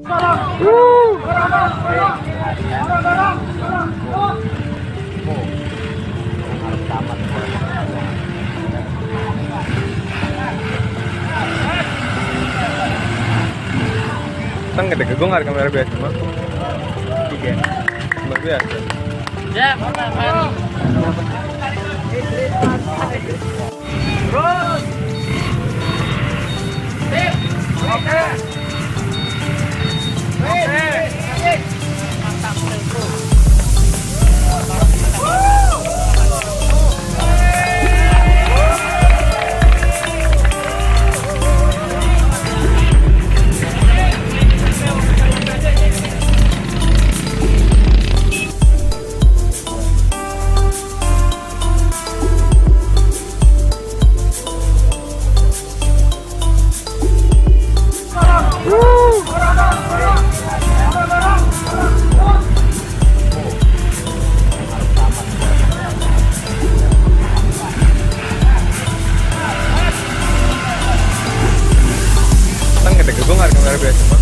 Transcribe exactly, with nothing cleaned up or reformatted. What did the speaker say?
Tang gede gegong harga kamera biasa mah. Tiga. Kamera biasa. Ya, mana? Terus. Sip. Oke. Oke. Mantap, bro. Gegong harga kamera biasa.